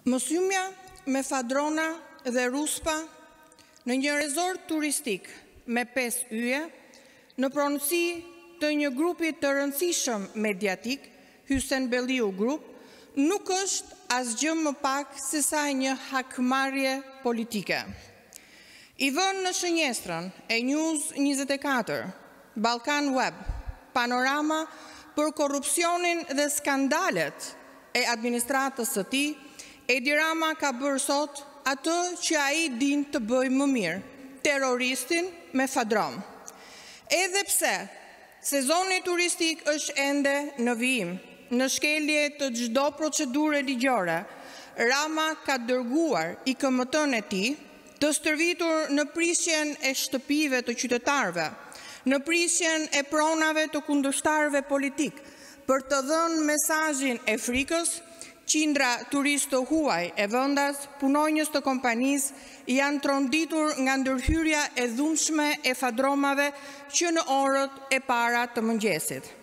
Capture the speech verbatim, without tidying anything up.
Mosjumja me fadrona dhe ruspa në një resort turistik me pesë yje, në pronësi të një grupi të rëndësishëm mediatik, Hysen Belliu Group, nuk është asgjë më pak se sa një hakmarrje politike. I vënë në shënjestrën e News njëzet e katër, Balkan Web, panorama për korrupsionin dhe skandalet e administratës së tij, Edi Rama ka bërë sot atë që ai din të bëjë më mirë, terroristin me fadron. Edhe pse sezoni turistik është ende në vijim, në shkelje të çdo procedure ligjore, Rama ka dërguar I K M T-n e tij të stërvitur në prisjen e shtëpive të qytetarëve, në prisjen e pronave të kundërshtarëve politik, për të dhënë mesazhin e frikës. Qindra turistë të huaj e vendas, punonjës të kompanisë, janë tronditur nga ndërhyrja e dhunshme e fadromave që në orët e para të mëngjesit.